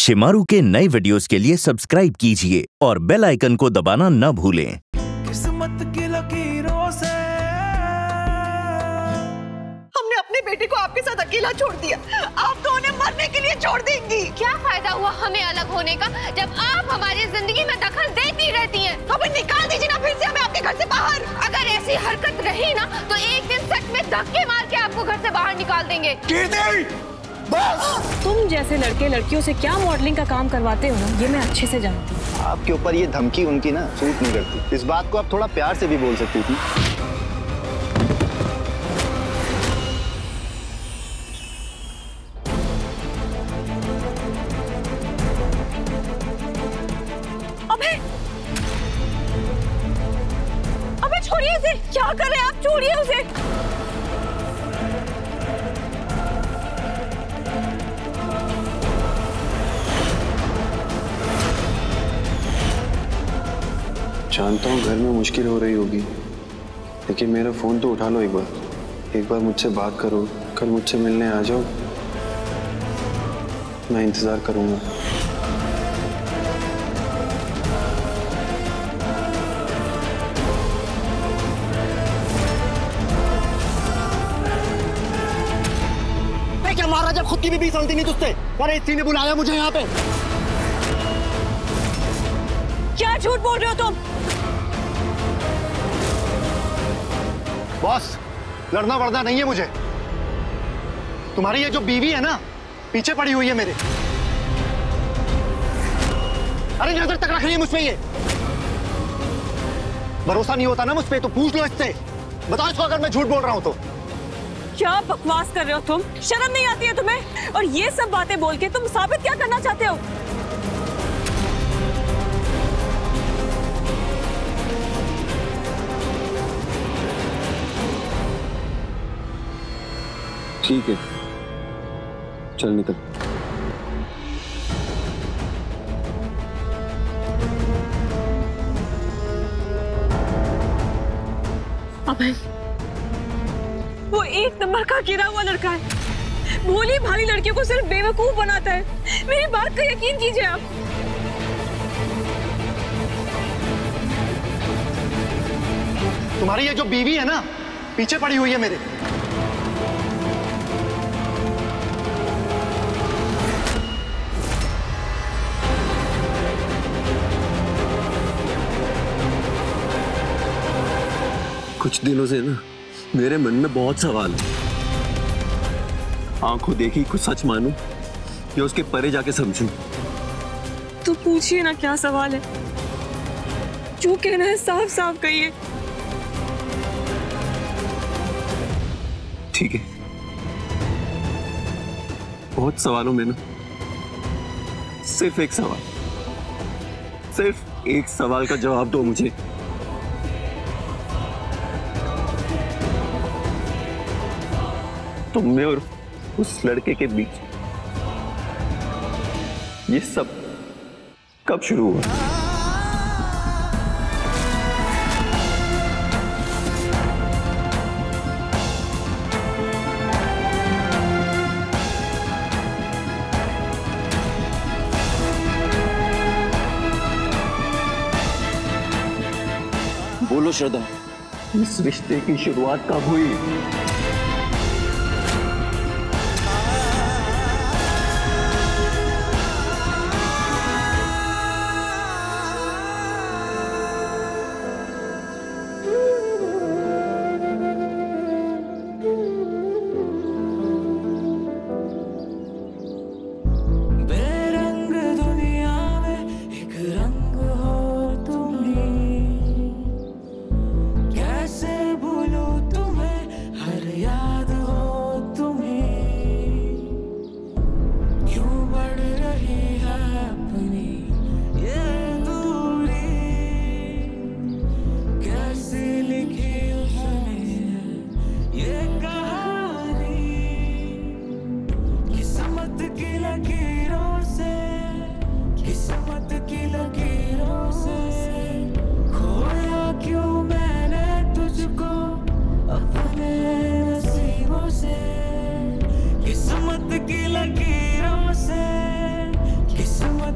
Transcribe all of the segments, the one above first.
शिमारू के नए वीडियोस के लिए सब्सक्राइब कीजिए और बेल आइकन को दबाना न भूलें। किस्मत की लकीरों से हमने अपने बेटे को आपके साथ अकेला छोड़ दिया, आप तो उन्हें मरने के लिए छोड़ देंगी। क्या फायदा हुआ हमें अलग होने का जब आप हमारी जिंदगी में दखल देती रहती हैं। तो फिर निकाल दीजिए ना फिर से हमें आपके घर से बाहर। अगर ऐसी हरकत रही ना तो एक दिन सच में धक्के मार के आपको घर से बाहर निकाल देंगे। कीर्ति, बस। तुम जैसे लड़के लड़कियों से क्या मॉडलिंग का काम करवाते हो ना, ये मैं अच्छे से जानती हूँ। आपके ऊपर ये धमकी उनकी ना सूट नहीं करती। इस बात को आप थोड़ा प्यार से भी बोल सकती थी। अबे छोड़िए उसे, क्या कर रहे हैं आप? छोड़िए उसे। जानता हूँ घर में मुश्किल हो रही होगी, लेकिन मेरा फोन तो उठा लो एक बार मुझसे बात करो। कल मुझसे मिलने आ जाओ, मैं इंतजार करूँगा। क्या मारा जब खुद की भी बीस चलती नहीं तुझसे? अरे इसी ने बुलाया मुझे यहाँ पे। क्या झूठ बोल रहे हो तुम? बॉस, लड़ना वड़ना नहीं है मुझे। तुम्हारी ये जो बीवी है ना, पीछे पड़ी हुई है मेरे। अरे नजर तक रख रही है मुझ पे ये। भरोसा नहीं होता ना मुझ पे तो पूछ लो इससे। बताओ इसको अगर मैं झूठ बोल रहा हूं तो। क्या बकवास कर रहे हो तुम? शर्म नहीं आती है तुम्हें? और ये सब बातें बोल के तुम साबित क्या करना चाहते हो? ठीक है, चल निकल। अभय, वो एक नंबर का गिरा हुआ लड़का है। भोली भाली लड़कियों को सिर्फ बेवकूफ बनाता है। मेरी बात का यकीन कीजिए आप। तुम्हारी ये जो बीवी है ना, पीछे पड़ी हुई है मेरे। कुछ दिनों से ना मेरे मन में बहुत सवाल है। आंखों देखी कुछ सच मानूं या उसके परे जाके समझूं? तो पूछिए ना, क्या सवाल है? जो कहना है साफ साफ कहिए। ठीक है, बहुत सवालों में ना सिर्फ एक सवाल का जवाब दो मुझे। तुम में और उस लड़के के बीच ये सब कब शुरू हुआ? बोलो श्रद्धा, इस रिश्ते की शुरुआत कब हुई? हर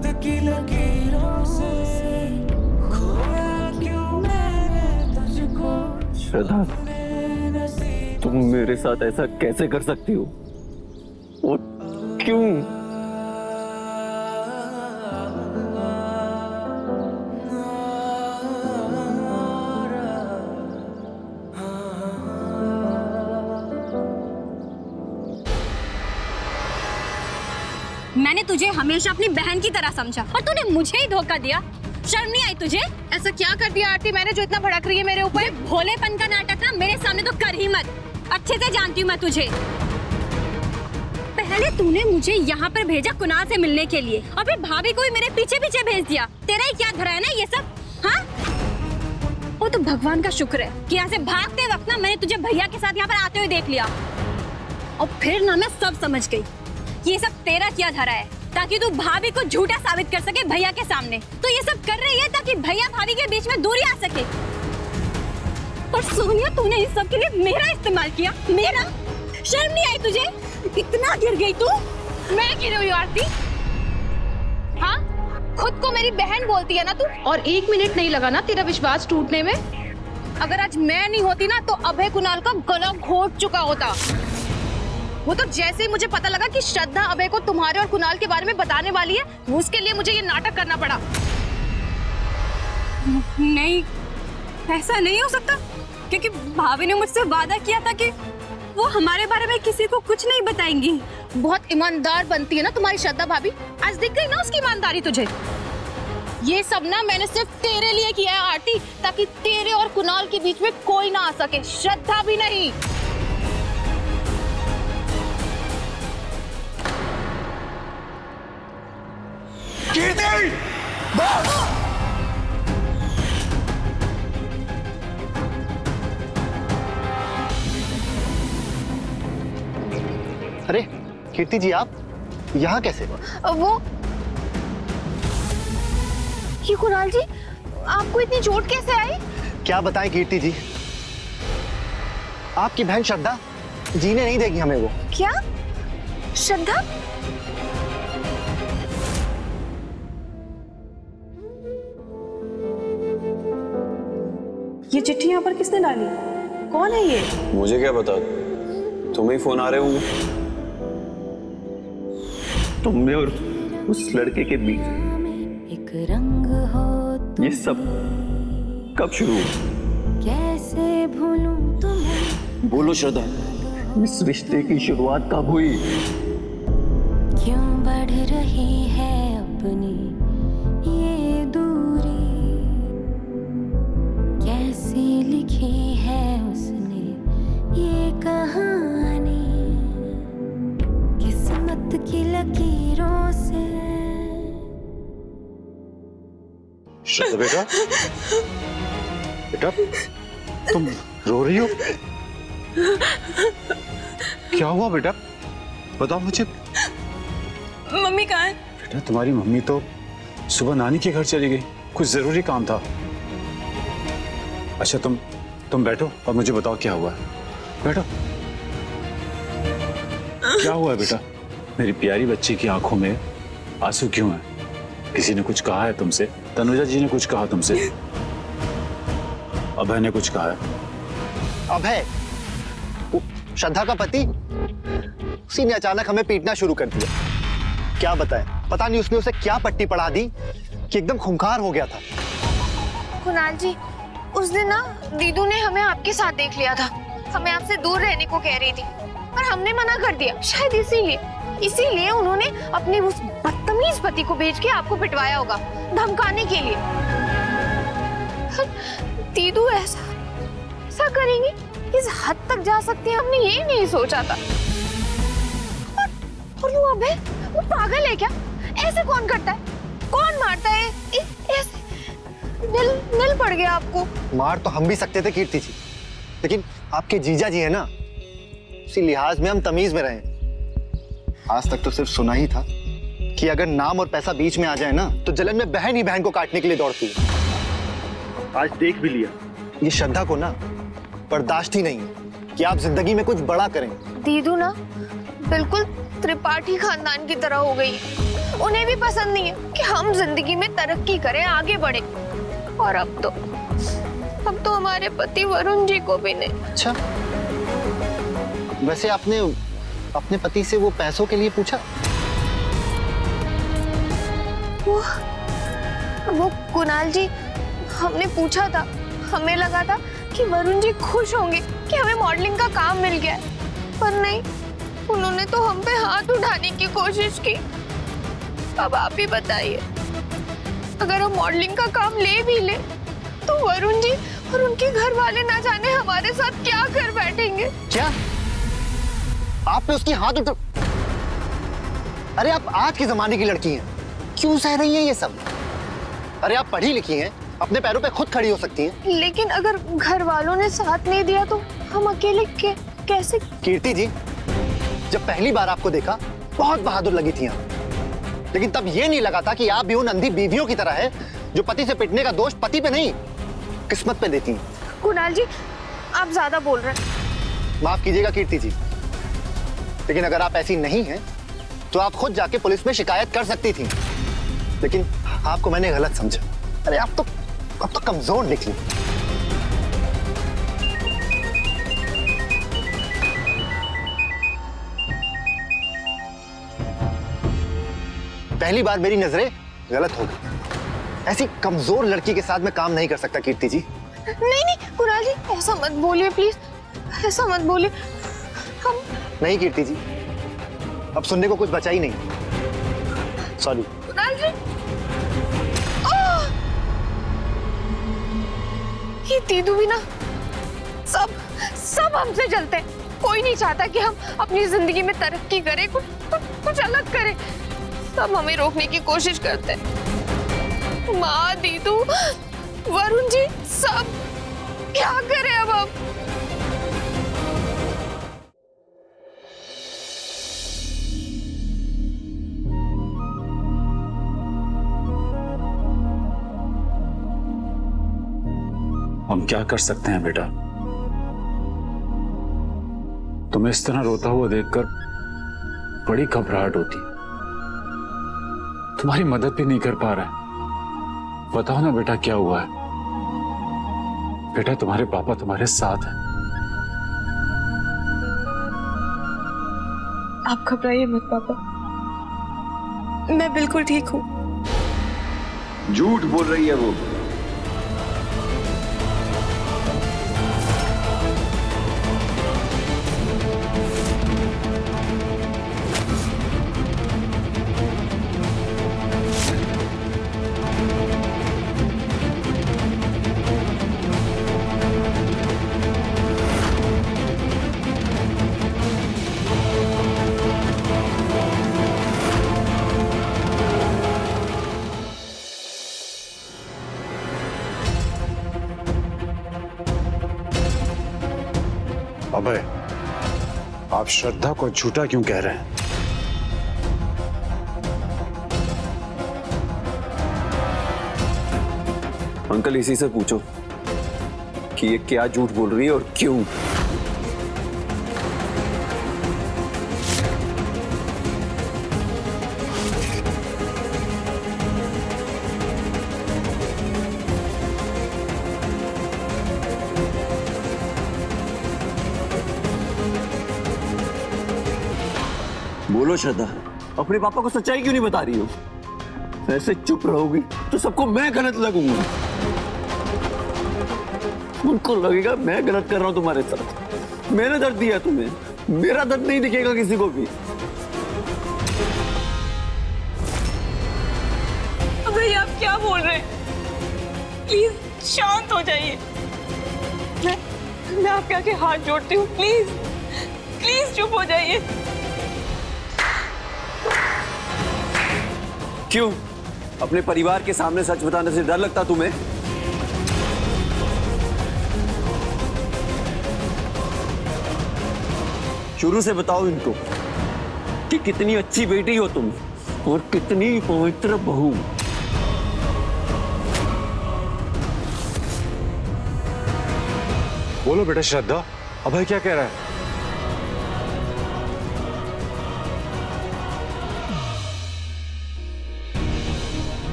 किस्मत की लकीरों से खोया क्यों मैंने तुझको। श्रद्धा, तुम मेरे साथ ऐसा कैसे कर सकती हो और क्यों? मैंने तुझे हमेशा अपनी बहन की तरह समझा और तूने मुझे ही धोखा दिया। शर्म नहीं आई तुझे? ऐसा क्या कर दिया आरती मैंने जो इतना भड़क रही है मेरे ऊपर? भोलेपन का नाटक ना मेरे सामने तो कर ही मत। अच्छे से जानती हूँ मैं तुझे। पहले तूने मुझे यहाँ पर भेजा कुणाल से मिलने के लिए और फिर भाभी को भी मेरे पीछे पीछे भेज दिया। तेरा ही क्या धरा है ना ये सब? हाँ, वो तो भगवान का शुक्र है कि यहाँ से भागते वक्त ना मैंने तुझे भैया के साथ यहाँ पर आते हुए देख लिया और फिर ना मैं सब समझ गई। ये सब तेरा किया धरा है ताकि तू भाभी को झूठा साबित कर सके भैया के सामने। तो ये सब कर रही है ताकि भैया भाभी के बीच में दूरी आ सके। और सोनिया, तूने इस सब के लिए मेरा इस्तेमाल किया। मेरा? शर्म नहीं आई तुझे? इतना गिर गई तू? मैं गिरी हुई आरती? हाँ, खुद को मेरी बहन बोलती है ना तू? और 1 मिनट नहीं लगा ना तेरा विश्वास टूटने में? अगर आज मैं नहीं होती ना तो अभय कुणाल का गला घोट चुका होता। वो तो जैसे ही मुझे पता लगा कि श्रद्धा अभय को तुम्हारे और कुणाल के बारे में बताने वाली है, उसके लिए मुझे ये नाटक करना पड़ा। नहीं, ऐसा नहीं हो सकता क्योंकि भाभी ने मुझसे वादा किया था कि वो हमारे बारे में किसी को कुछ नहीं बताएंगी। बहुत ईमानदार बनती है ना तुम्हारी श्रद्धा भाभी। आज दिख गई ना उसकी ईमानदारी तुझे। ये सब ना मैंने सिर्फ तेरे लिए किया है आरती, ताकि तेरे और कुणाल के बीच में कोई ना आ सके, श्रद्धा भी नहीं। कीर्ति! बस! अरे कीर्ति जी, आप यहाँ कैसे? वो ये कुणाल जी, आपको इतनी चोट कैसे आई? क्या बताएं कीर्ति जी, आपकी बहन श्रद्धा जीने नहीं देगी हमें। वो क्या? श्रद्धा? ये चिट्ठी यहाँ पर किसने डाली? कौन है ये? मुझे क्या पता, तुम्हें फोन आ रहे होंगे। तुमने और उस लड़के के बीच एक रंग हो ये सब कब शुरू हुआ? कैसे भूलूं तुम्हें? बोलो श्रद्धा, इस रिश्ते की शुरुआत कब हुई? क्यों बढ़ रही है अपनी ये दूरी? कैसी लिखी है उसने ये कहानी? किस्मत की लकीरों से। श्रद्धा बेटा, बेटा तुम रो रही हो? क्या हुआ बेटा, बताओ मुझे। मम्मी कहाँ है? बेटा तुम्हारी मम्मी तो सुबह नानी के घर चली गई, कुछ जरूरी काम था। अच्छा तुम बैठो और मुझे बताओ क्या हुआ है। बैठो। क्या हुआ है बेटा? मेरी प्यारी बच्ची की आंखों में आंसू क्यों है? किसी ने कुछ कहा है तुमसे? तनुजा जी ने कुछ कहा तुमसे? अभय ने कुछ कहा है? अभय श्रद्धा का पति, उसी ने अचानक हमें पीटना शुरू कर दिया। क्या बताएं, पता नहीं उसने उसे क्या पट्टी पढ़ा दी कि एकदम खूंखार हो गया था। कुणाल जी, उस दिन ना दीदू ने हमें आपके साथ देख लिया था। हमें आपसे दूर रहने को कह रही थी पर हमने मना कर दिया। शायद इसीलिए उन्होंने अपने उस बदतमीज पति को भेज के आपको पिटवाया होगा, धमकाने के लिए। दीदू ऐसा करेंगी, इस हद तक जा सकते हैं, हमने ये नहीं सोचा था। और वो अबे, वो पागल है क्या? ऐसे कौन करता है? कौन मारता है? ऐसे दिल पड़ गया आपको? मार तो हम भी सकते थे कीर्ति जी, लेकिन आपके जीजा जी है ना, उसी लिहाज में हम तमीज में रहे। आज तक तो सिर्फ सुना ही था कि अगर नाम और पैसा बीच में आ जाए ना तो जलन में बहन ही बहन को काटने के लिए दौड़ती है। आज देख भी लिया, ये श्रद्धा को ना बर्दाश्त ही नहीं है कि आप जिंदगी में कुछ बड़ा करें। दीदू ना बिल्कुल त्रिपाठी खानदान की तरह हो गई। उन्हें भी पसंद नहीं है कि हम जिंदगी में तरक्की करें, आगे बढ़े। और अब तो हमारे पति वरुण जी को भी नहीं। अच्छा, वैसे आपने अपने पति से वो पैसों के लिए पूछा? वो कुणाल जी, हमने पूछा था। हमें लगा था कि वरुण जी खुश होंगे कि हमें मॉडलिंग का काम मिल गया है, पर नहीं, उन्होंने तो हम पे हाथ उठाने की कोशिश की। अब आप ही बताइए, अगर हम मॉडलिंग का काम ले भी ले तो वरुण जी और उनके घर वाले ना जाने हमारे साथ क्या कर बैठेंगे। क्या आप पे उसकी हाथ उठा? अरे आप आज के जमाने की लड़की हैं, क्यों सह रही हैं ये सब? अरे आप पढ़ी लिखी हैं, अपने पैरों पे खुद खड़ी हो सकती हैं। लेकिन अगर घर वालों ने साथ नहीं दिया तो हम अकेले कैसे? कीर्ति जी, जब पहली बार आपको देखा बहुत बहादुर लगी थी आप, लेकिन तब ये नहीं लगा था कि आप भी उन अंधी बीवियों की तरह है जो पति से पिटने का दोष पति पे नहीं किस्मत पे देती हैं। कुणाल जी, आप ज्यादा बोल रहे हैं। माफ कीजिएगा कीर्ति जी, लेकिन अगर आप ऐसी नहीं हैं तो आप खुद जाके पुलिस में शिकायत कर सकती थी, लेकिन आपको मैंने गलत समझा। अरे आप तो कमजोर निकली। पहली बार मेरी नजरें गलत हो गई। ऐसी कमजोर लड़की के साथ मैं काम नहीं कर सकता कीर्ति जी। नहीं कुणाल जी, ऐसा मत बोलिए प्लीज, ऐसा मत बोलिए। हम नहीं कीर्ति जी, अब सुनने को कुछ बचा ही नहीं। सॉरी कुणाल जी। ये दीदू भी ना सब हमसे जलते हैं। कोई नहीं चाहता कि हम अपनी जिंदगी में तरक्की करें, कुछ अलग करें। सब हमें रोकने की कोशिश करते हैं। माँ, दीदू, वरुण जी, सब। क्या करें अब हम? हम क्या कर सकते हैं बेटा? तुम्हें इस तरह रोता हुआ देखकर बड़ी घबराहट होती। तुम्हारी मदद भी नहीं कर पा रहे। बताओ ना बेटा, क्या हुआ है? बेटा, तुम्हारे पापा तुम्हारे साथ हैं। आप घबराइए मत पापा, मैं बिल्कुल ठीक हूँ। झूठ बोल रही है वो। अभय, आप श्रद्धा को झूठा क्यों कह रहे हैं? अंकल, इसी से पूछो कि ये क्या झूठ बोल रही है और क्यों। बोलो श्रद्धा, अपने पापा को सच्चाई क्यों नहीं बता रही हो? ऐसे चुप रहोगी तो सबको मैं गलत लगूंगा। उनको लगेगा मैं गलत कर रहा हूं तुम्हारे साथ। मैंने दर्द दिया तुम्हें, मेरा दर्द नहीं दिखेगा किसी को भी। अबे आप क्या बोल रहे हैं? प्लीज शांत हो जाइए। मैं आपके आगे हाथ जोड़ती हूँ, प्लीज चुप हो जाइए। क्यों? अपने परिवार के सामने सच बताने से डर लगता तुम्हें? शुरू से बताओ इनको कि कितनी अच्छी बेटी हो तुम और कितनी पवित्र बहू। बोलो बेटा श्रद्धा, अभय क्या कह रहा है?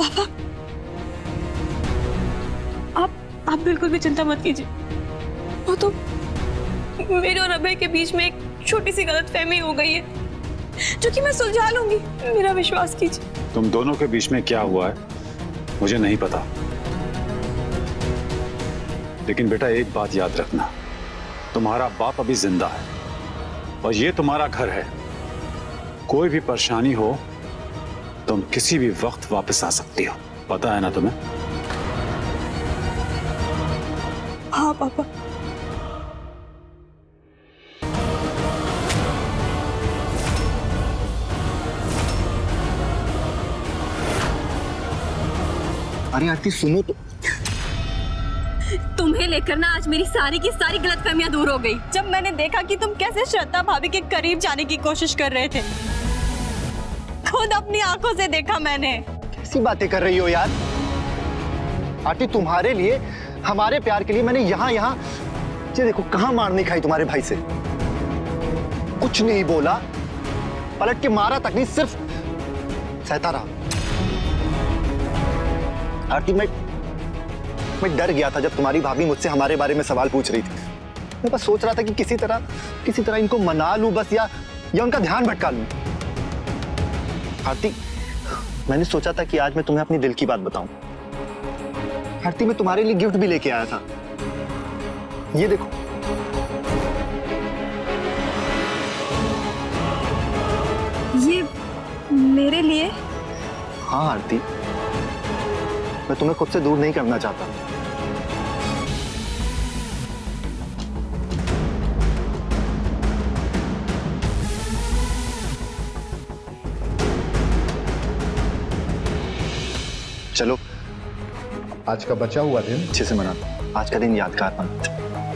आप बिल्कुल भी चिंता मत कीजिए। वो तो मेरे और अभय के बीच में एक छोटी सी गलतफहमी हो गई है, जो कि मैं सुलझा लूंगी, मेरा विश्वास कीजिए। तुम दोनों के बीच में क्या हुआ है मुझे नहीं पता, लेकिन बेटा एक बात याद रखना, तुम्हारा बाप अभी जिंदा है और ये तुम्हारा घर है। कोई भी परेशानी हो तुम किसी भी वक्त वापस आ सकती हो, पता है ना तुम्हें? हाँ पापा। अरे आरती सुनो तो। तुम्हें लेकर ना आज मेरी सारी की सारी गलतफहमियां दूर हो गई। जब मैंने देखा कि तुम कैसे श्रद्धा भाभी के करीब जाने की कोशिश कर रहे थे, खुद अपनी आंखों से देखा मैंने। कैसी बातें कर रही हो यार आरती, तुम्हारे लिए, हमारे प्यार के लिए मैंने यहाँ ये देखो कहाँ मार नहीं खाई तुम्हारे भाई से। कुछ नहीं बोला, पलट के मारा तक नहीं, सिर्फ सहता रहा। आरती मैं डर गया था जब तुम्हारी भाभी मुझसे हमारे बारे में सवाल पूछ रही थी। मैं बस सोच रहा था कि किसी तरह इनको मना लूं बस, या उनका ध्यान भटका लूं। आरती मैंने सोचा था कि आज मैं तुम्हें अपनी दिल की बात बताऊं। आरती मैं तुम्हारे लिए गिफ्ट भी लेके आया था, ये देखो। ये मेरे लिए? हाँ आरती, मैं तुम्हें खुद से दूर नहीं करना चाहता। चलो आज का बचा हुआ दिन अच्छे से मना, आज का दिन यादगार बना।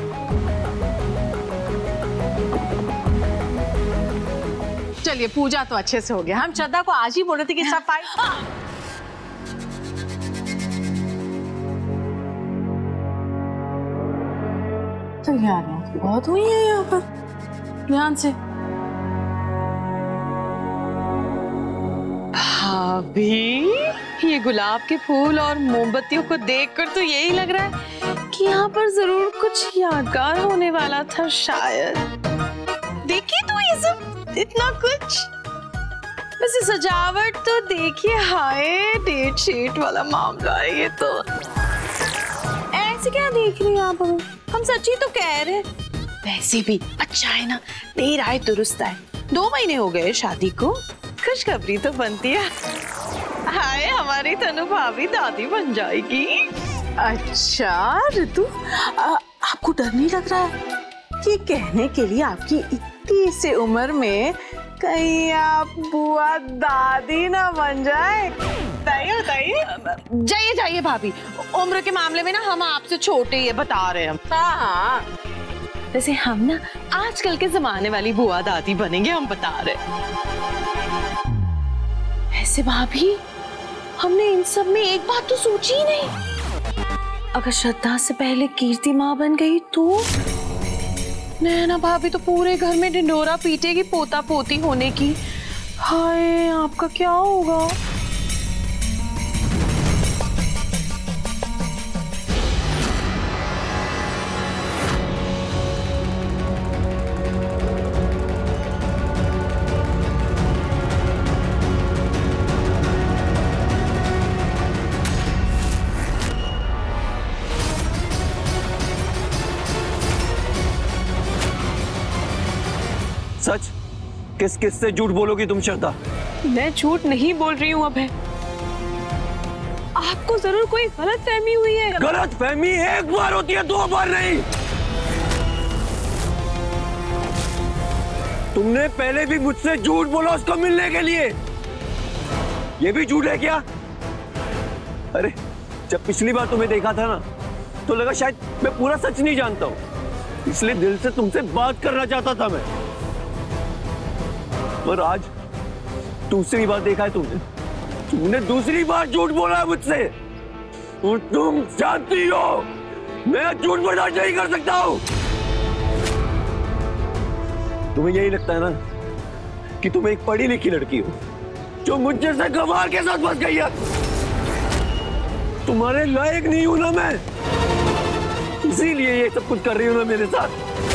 चलिए पूजा तो अच्छे से हो गया। हम श्रद्धा को आज ही बोल रहे थे कि सफाई। तो यार बहुत हुई है यहाँ पर, ध्यान से। भाभी ये गुलाब के फूल और मोमबत्तियों को देखकर तो यही लग रहा है कि यहाँ पर जरूर कुछ यादगार होने वाला था शायद। देखिए तो ये सब इतना कुछ, वैसे सजावट तो देखिए, हाय डेट शीट वाला मामला है ये तो। ऐसे क्या देख रही हैं आप? हम सच्ची तो कह रहे। वैसे भी अच्छा है ना, देर आए दुरुस्त आए। 2 महीने हो गए शादी को, खुशखबरी तो बनती है। हाय हमारी तनु भाभी दादी बन जाएगी। अच्छा ऋतु, आपको डर नहीं लग रहा है? ये कहने के लिए आपकी इतनी सी उम्र में कहीं आप बुआ दादी ना बन जाए। बताइए जाइए जाइए भाभी, उम्र के मामले में ना हम आपसे छोटे ही है, बता रहे हम। हाँ वैसे हम ना आजकल के जमाने वाली बुआ दादी बनेंगे, हम बता रहे। ऐसे भाभी हमने इन सब में एक बात तो सोची ही नहीं, अगर श्रद्धा से पहले कीर्ति माँ बन गई तो नैना भाभी तो पूरे घर में ढिंढोरा पीटेगी पोता पोती होने की। हाय आपका क्या होगा? सच किस से झूठ बोलोगी तुम श्रद्धा? मैं झूठ नहीं बोल रही हूँ अभय, आपको जरूर कोई गलत फहमी हुई है। गलत फहमी एक बार होती है, 2 बार नहीं। तुमने पहले भी मुझसे झूठ बोला उसको मिलने के लिए, ये भी झूठ है क्या? अरे जब पिछली बार तुम्हें देखा था ना तो लगा शायद मैं पूरा सच नहीं जानता हूँ, इसलिए दिल से तुमसे बात करना चाहता था मैं। पर आज दूसरी बार देखा है तुमने दूसरी बार झूठ बोला है मुझसे, और तुम जानती हो मैं झूठ बर्दाश्त नहीं कर सकता हूं। तुम्हें यही लगता है ना कि तुम एक पढ़ी लिखी लड़की हो जो मुझ जैसे गंवार के साथ फंस गई है। तुम्हारे लायक नहीं हूं ना मैं, इसीलिए ये सब कुछ कर रही हूं ना मेरे साथ।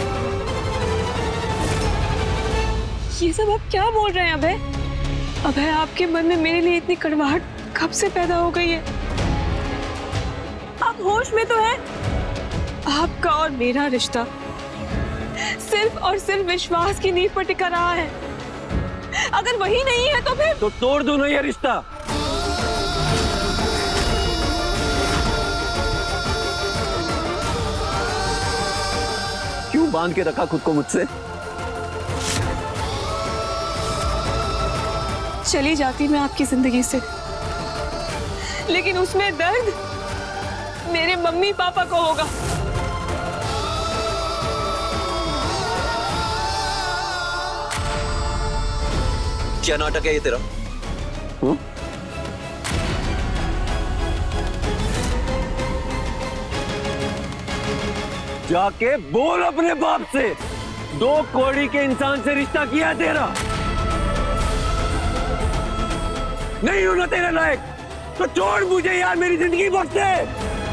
ये सब आप क्या बोल रहे हैं अभय? अभय, आपके मन में मेरे लिए इतनी कड़वाहट कब से पैदा हो गई है? आप होश में तो हैं? आपका और मेरा रिश्ता सिर्फ और सिर्फ विश्वास की नींव पर टिका रहा है। अगर वही नहीं है तो फिर तोड़ दो ना ये रिश्ता। क्यों बांध के रखा खुद को मुझसे? चली जाती मैं आपकी जिंदगी से, लेकिन उसमें दर्द मेरे मम्मी पापा को होगा। क्या नाटक है ये तेरा? जाके बोल अपने बाप से, 2 कौड़ी के इंसान से रिश्ता किया है तेरा। नहीं हूं ना तेरे लायक तो छोड़ मुझे यार, मेरी जिंदगी बख्श दे।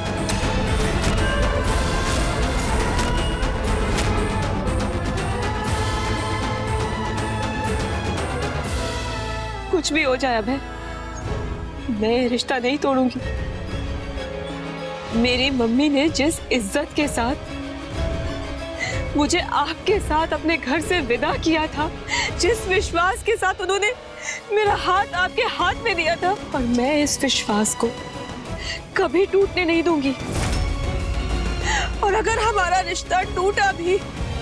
कुछ भी हो जाए अभय, मैं रिश्ता नहीं तोड़ूंगी। मेरी मम्मी ने जिस इज्जत के साथ मुझे आपके साथ अपने घर से विदा किया था, जिस विश्वास के साथ उन्होंने मेरा हाथ आपके हाथ में दिया था, और मैं इस विश्वास को कभी टूटने नहीं दूंगी। और अगर हमारा रिश्ता टूटा भी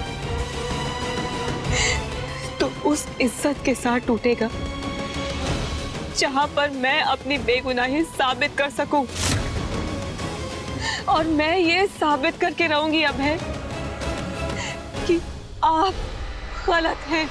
तो उस इज्जत के साथ टूटेगा जहां पर मैं अपनी बेगुनाही साबित कर सकूं। और मैं ये साबित करके रहूंगी अभय कि आप गलत हैं।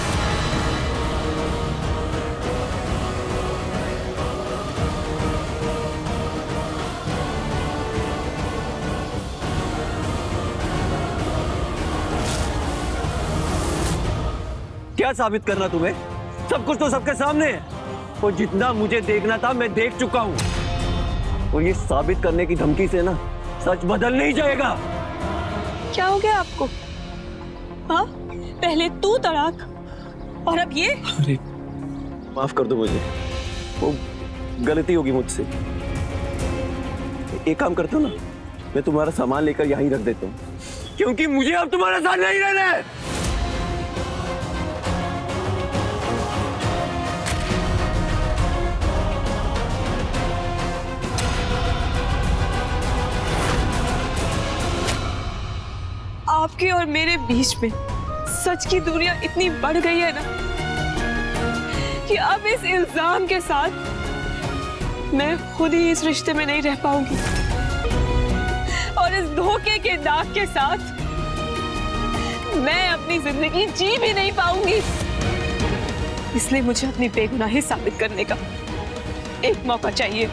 क्या साबित करना तुम्हें? सब कुछ तो सबके सामने है, और जितना मुझे देखना था मैं देख चुका हूं। और ये साबित करने की धमकी से ना सच बदल नहीं जाएगा। क्या हो गया आपको? हाँ, पहले तू तड़ाक और अब ये। अरे माफ कर दो मुझे, वो गलती होगी मुझसे। एक काम करता हूँ ना, मैं तुम्हारा सामान लेकर यहीं रख देता हूँ, क्योंकि मुझे अब तुम्हारे साथ नहीं रहना है। आपके और मेरे बीच में सच की दूरियां इतनी बढ़ गई है ना कि अब इस इल्जाम के साथ मैं खुद ही इस रिश्ते में नहीं रह पाऊंगी, और इस धोखे के दाग के साथ मैं अपनी जिंदगी जी भी नहीं पाऊंगी। इसलिए मुझे अपनी बेगुनाही साबित करने का एक मौका चाहिए।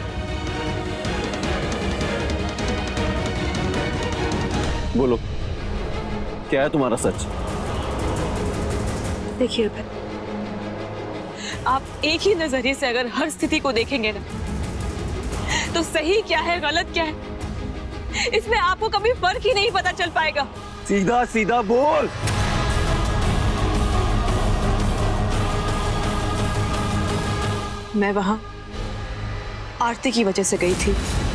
बोलो, क्या है तुम्हारा सच? देखिए अभय, आप एक ही नजरिए से अगर हर स्थिति को देखेंगे ना, तो सही क्या है गलत क्या है, इसमें आपको कभी फर्क ही नहीं पता चल पाएगा। सीधा सीधा बोल। मैं वहां आरती की वजह से गई थी।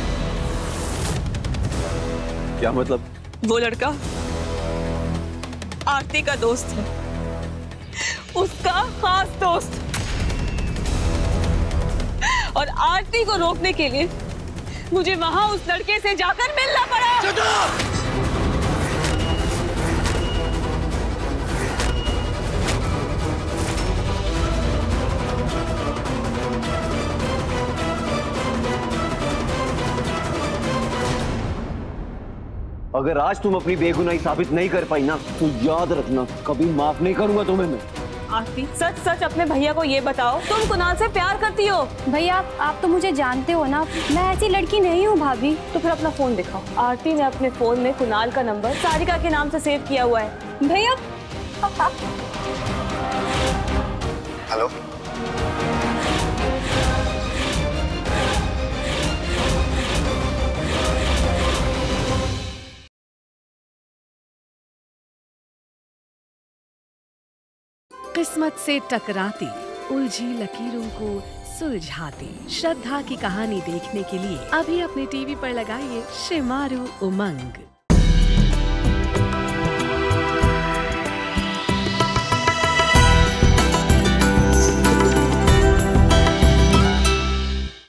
क्या मतलब? वो लड़का आरती का दोस्त है, उसका खास दोस्त, और आरती को रोकने के लिए मुझे वहां उस लड़के से जाकर मिलना पड़ा। अगर आज तुम अपनी बेगुनाही साबित नहीं कर पाई ना, तो याद रखना कभी माफ नहीं करूंगा तुम्हें मैं। आरती, सच सच अपने भैया को ये बताओ, तुम कुणाल से प्यार करती हो? भैया आप तो मुझे जानते हो ना, मैं ऐसी लड़की नहीं हूँ भाभी। तो फिर अपना फोन दिखाओ। आरती ने अपने फोन में कुणाल का नंबर सारिका के नाम से सेव किया हुआ है। भैया हेलो, किस्मत से टकराती उलझी लकीरों को सुलझाती श्रद्धा की कहानी देखने के लिए अभी अपने टीवी पर लगाइए शिमारू उमंग।